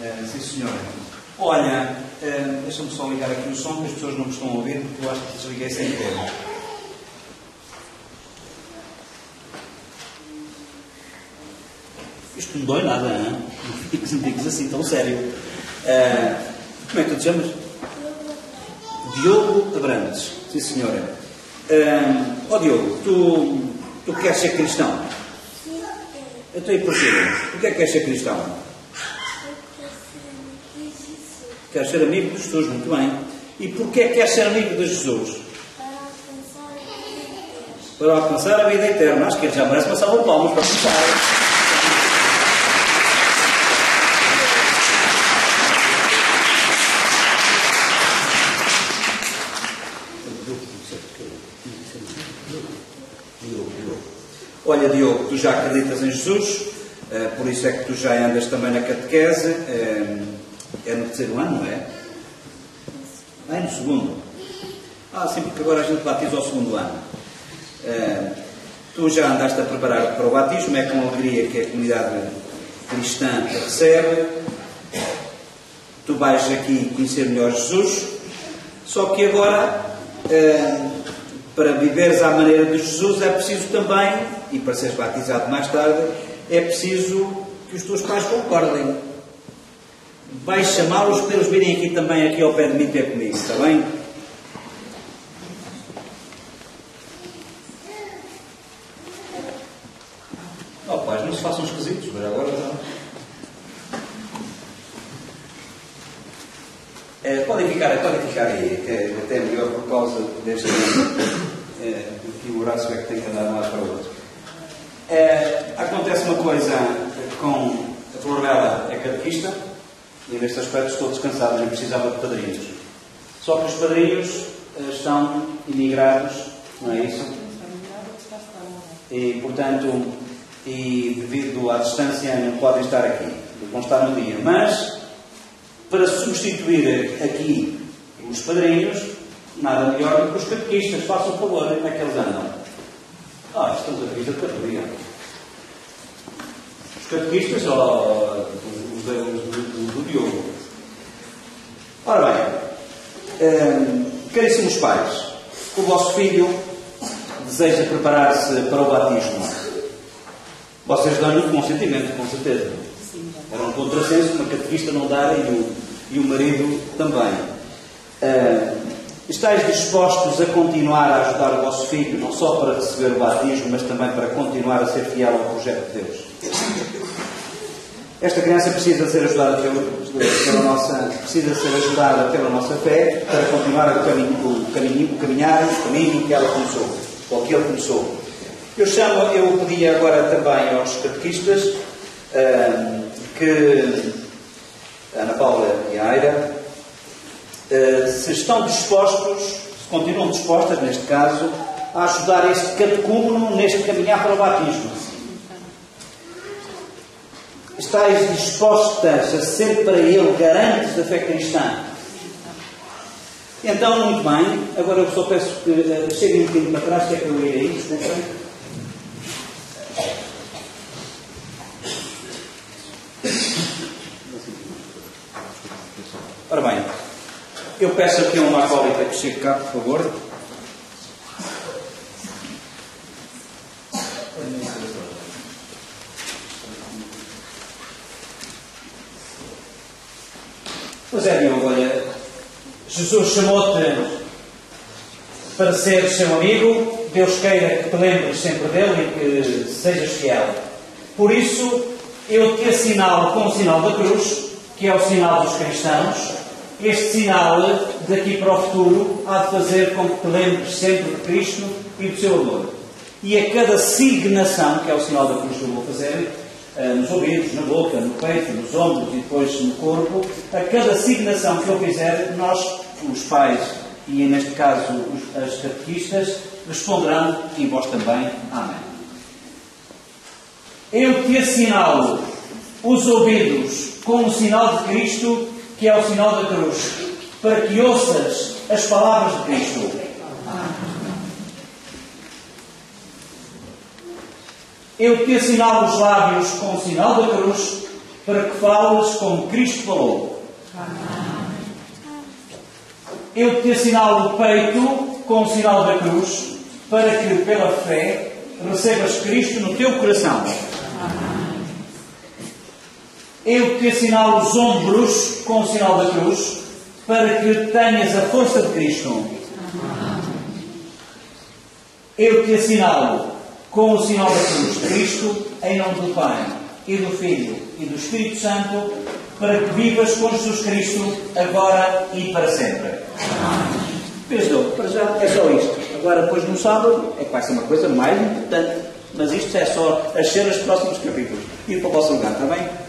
Sim, senhora. Olha, deixa-me só ligar aqui o som, que as pessoas não me estão a ouvir, porque eu acho que desliguei sem querer. Isto não dói nada, não? Não fiques assim tão sério. Como é que tu te chamas? Diogo Abrantes. Sim, senhora. Diogo, tu queres ser cristão? Então, e porquê? Porquê é que queres ser cristão? Queres ser amigo de Jesus, muito bem. E porquê é que queres ser amigo de Jesus? Para alcançar a vida eterna. Acho que ele já merece uma salva de palmas para começar. Olha, Diogo, tu já acreditas em Jesus, por isso é que tu já andas também na catequese. É no terceiro ano, não é? É no segundo. Sim, porque agora a gente batiza ao segundo ano. Tu já andaste a preparar para o batismo, é com alegria que a comunidade cristã te recebe. Tu vais aqui conhecer melhor Jesus, só que agora, para viveres à maneira de Jesus, é preciso também, e para seres batizado mais tarde, é preciso que os teus pais concordem. Vais chamá-los para eles virem aqui também, aqui ao pé de mim, ter comigo, está bem? Pais, não se façam esquisitos, mas agora não. Podem ficar aí, que é até melhor por causa deste que o Horácio é que tem que andar de um lado para o outro. Acontece uma coisa com a Florela, é catequista, e neste aspecto estou descansado, nem precisava de padrinhos. Só que os padrinhos estão imigrados, não é isso? E, portanto, devido à distância não podem estar aqui, vão estar no dia. Mas, para substituir aqui os padrinhos, nada melhor do que os catequistas. Façam o favor, como é que eles andam? Estamos a vida de categoria. Os catequistas, os do Diogo. Ora bem, caríssimos pais, o vosso filho deseja preparar-se para o batismo. Vocês dão-lhe o consentimento, com certeza. Era um contrassenso uma catequista não dar e o marido também. Estais dispostos a continuar a ajudar o vosso filho, não só para receber o batismo, mas também para continuar a ser fiel ao projeto de Deus? Esta criança precisa ser ajudada pela nossa fé, para continuar o caminho que ela começou, ou que ele começou. Eu pedi agora também aos catequistas que a Ana Paula e a Aira, se estão dispostos, se continuam dispostas, neste caso, a ajudar este catecúmeno neste caminhar para o batismo. Estais dispostas a ser para ele garantes da fé cristã? Então, muito bem. Agora eu só peço que cheguem um bocadinho para trás, que é para eu ir aí, desculpem. Ora bem, eu peço aqui a uma acólita que chegue cá, por favor. Pois é, Diogo, olha, Jesus chamou-te para ser seu amigo. Deus queira que te lembres sempre dele e que sejas fiel. Por isso, eu te assinalo com o sinal da cruz, que é o sinal dos cristãos. Este sinal, daqui para o futuro, há de fazer com que te lembres sempre de Cristo e do seu amor. E a cada signação, que é o sinal da cruz que eu vou fazer, nos ouvidos, na boca, no peito, nos ombros e depois no corpo, a cada signação que eu fizer, nós, os pais e neste caso as catequistas, responderão, e vós também, amém. Eu te assinalo os ouvidos com o sinal de Cristo, que é o sinal da cruz, para que ouças as palavras de Cristo. Eu te assinalo os lábios com o sinal da cruz, para que fales como Cristo falou. Eu te assinalo o peito com o sinal da cruz, para que, pela fé, recebas Cristo no teu coração. Eu te assinalo os ombros com o sinal da cruz, para que tenhas a força de Cristo. Eu te assinalo com o sinal da cruz de Cristo, em nome do Pai, e do Filho, e do Espírito Santo, para que vivas com Jesus Cristo, agora e para sempre. Pensou, para já é só isto. Agora, depois no sábado, é que vai ser uma coisa mais importante. Mas isto é só as cenas dos próximos capítulos. Ir para o vosso lugar, está bem?